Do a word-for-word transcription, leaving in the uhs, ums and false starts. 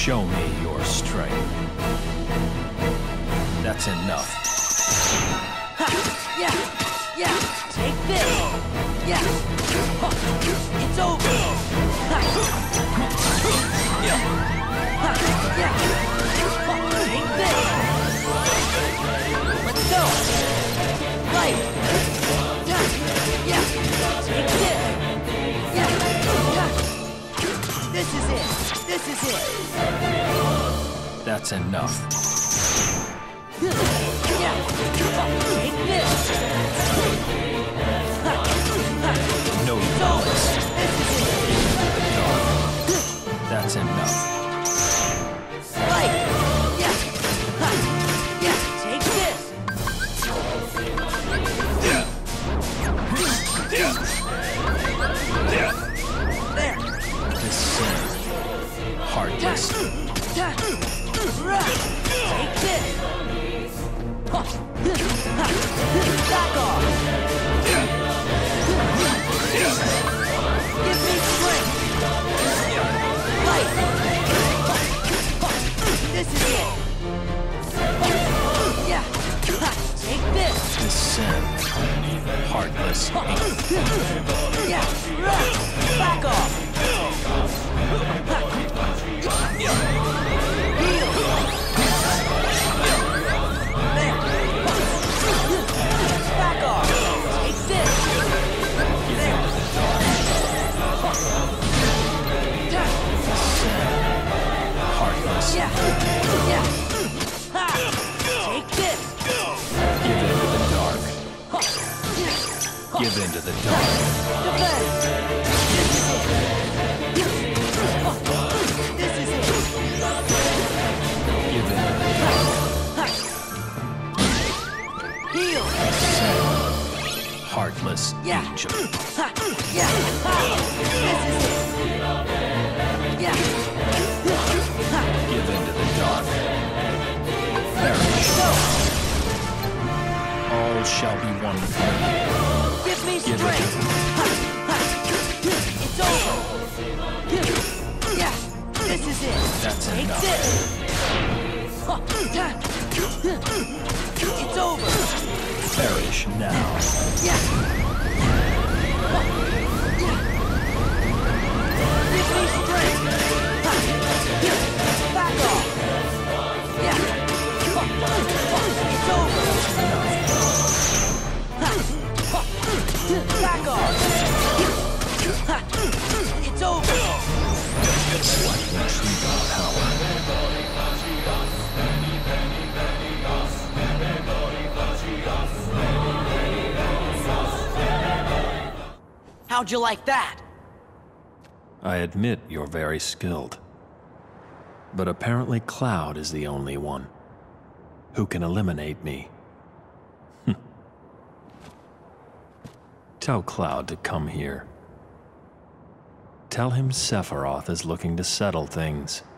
Show me your strength. That's enough. Ha! Yeah! Yeah! Take this! Yeah! Huh. It's over! Ha! Yeah! Ha! Yeah! Huh. Take this! Let's go! Fight! Yeah! Yeah! Take this! Yeah! Yeah! This is it! This is it! That's enough. Yeah! Take this! No use. That's enough. Fight! Yeah! Yeah! Take this! Yeah. Yeah. Yeah. There! This sin. Heartless. Take this! Back off! Yeah. Yeah. Give me strength! Fight! This is it! Yeah! Take this! This sin. Heartless. Yeah! Back off! Heal! There! Back off! Take this! There! Heartless. Yeah! Yeah! Ha! Take this! Give in to the dark. Give in to the dark. Defend! This is it! This is it! Give in to the dark. Heal! Heartless Yeah! angel. Ha! Yeah! Ha! This is it! Yeah! Ha! Give in to the dark. Perish. Go! All shall be one for me. Give me Give it strength! Ha! Ha! It's over! Yeah! This is it! That's Take enough. this! Ha! Yeah. It's over! Perish now. Yeah! Ha! Yeah. Give me strength! Ha! Yeah. Back off! Yeah! Ha! Ha! It's over! Ha! Ha! Back off! Ha! It's over! Retrieve our power. How'd you like that? I admit you're very skilled. But apparently Cloud is the only one who can eliminate me. Tell Cloud to come here. Tell him Sephiroth is looking to settle things.